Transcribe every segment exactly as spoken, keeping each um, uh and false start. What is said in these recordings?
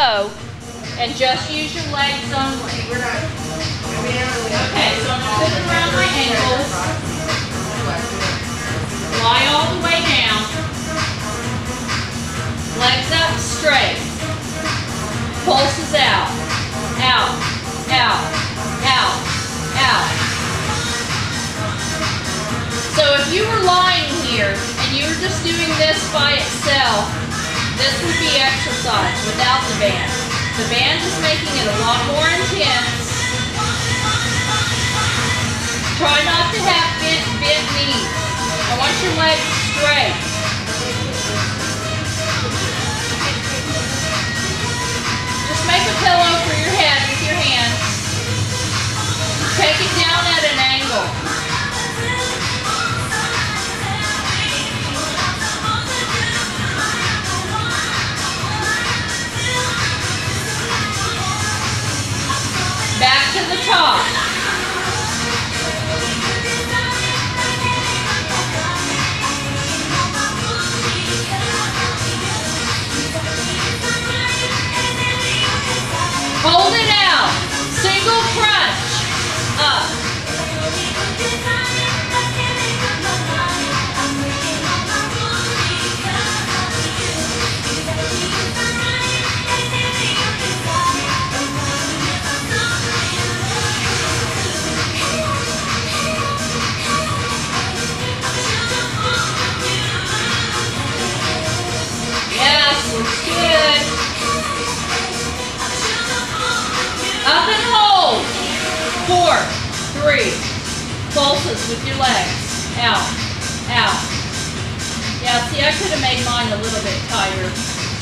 And just use your legs only. Okay, so I'm going to put it around my ankles. Lie all the way down. Legs up straight. Pulses out. Out. Out. Out. Out. So if you were lying here and you were just doing this by itself, this would be exercise without the band. The band is making it a lot more intense. Try not to have bent, bent knees. I want your legs straight. Just make a pillow for your head with your hands. Take it down at an angle. Back to the top. Hold it out. Single crunch. Up. Up and hold. Four, three. Pulses with your legs. Out, out. Yeah, see, I could have made mine a little bit tighter.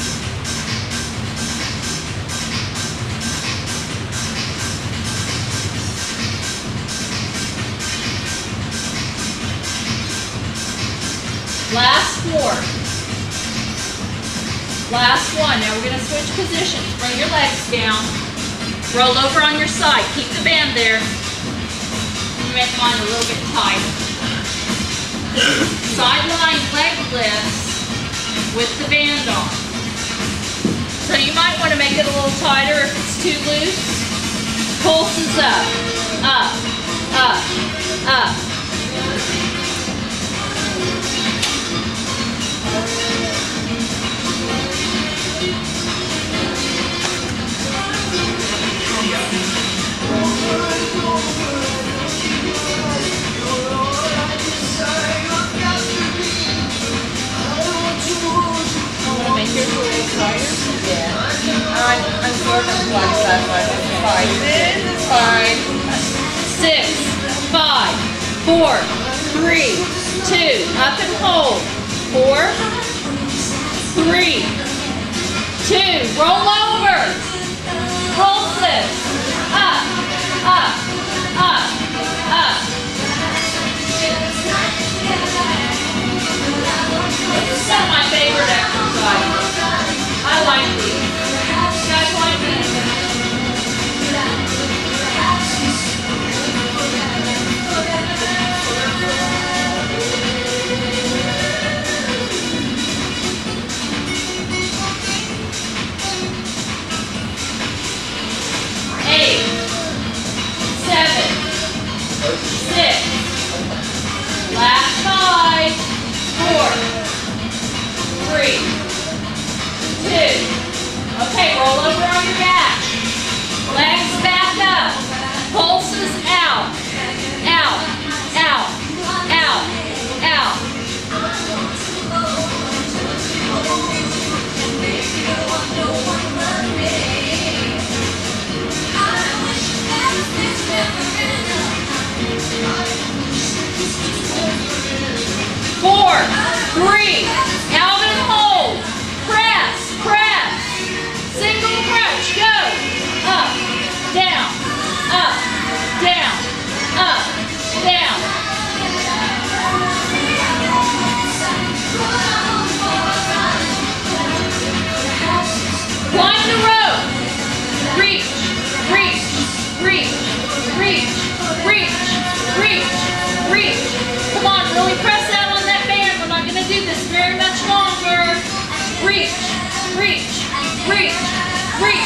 Last four. Last one. Now we're going to switch positions. Bring your legs down. Roll over on your side. Keep the band there. Make mine a little bit tighter. Sideline leg lifts with the band on. So you might want to make it a little tighter if it's too loose. Pulses up. Up. Up. Up. I'm, I'm sort of one side, but it's fine. This is fine. Six, five, four, three, two. Up and hold. Four, three, two. Roll over. Pulses. Up, up, up, up. This is some of my favorite exercises. I like these. You guys like these? Eight, seven, six, last five, four, three, two. Okay, roll over on your back. Legs back up. Pulses out. Out. Out. Out. Out. Four, three, out and hold. Press, press. Single crunch, go. Up, down, up, down, up, down. Climb the rope. Reach, reach, reach, reach, reach, reach, reach. Come on, really press out on that band. We're not going to do this very much longer. Reach, reach, reach, reach.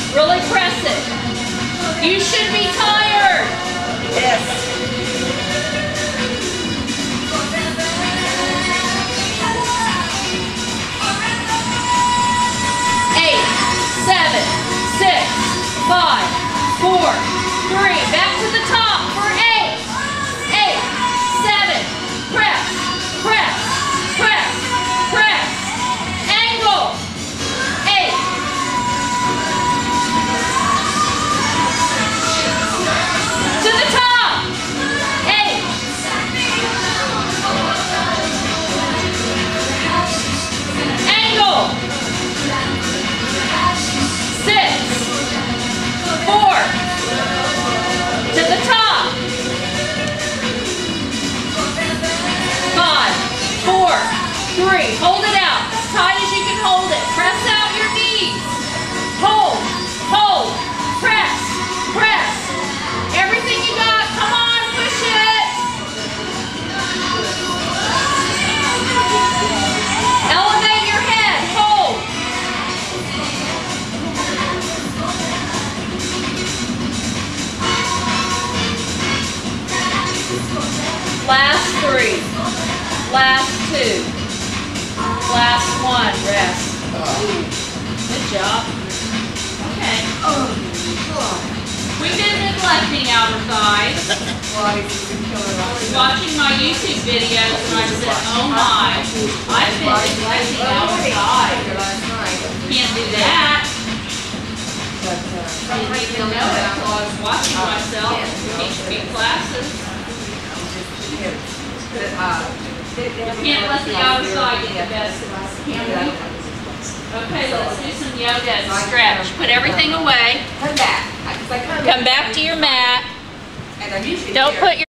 Really press it. You should be tired. Yes. Eight, seven, six, five, four, three. Back to the top for eight. Eight, seven. Press, press, press, press. Angle. Eight. To the top. Eight. Angle. Six. Four. To the top. Five. Four. Three. Hold it out. As tight as you can hold it. Press out your knees. Hold. Hold. Press. Press. Everything you got. Come on. Push it. Elevate your head. Hold. Last three. Last two. Last one. Rest. Good job. Okay. We did neglecting outer thighs. Watching my YouTube videos and I said, oh my, I've been neglecting outer thighs. Can't do that. Didn't even know it until I was watching myself teach a few classes. You can't let the outer side get the best of us, can we? Okay, let's do some yoga and stretch. Put everything away. Come back. Come back to your mat. Don't put your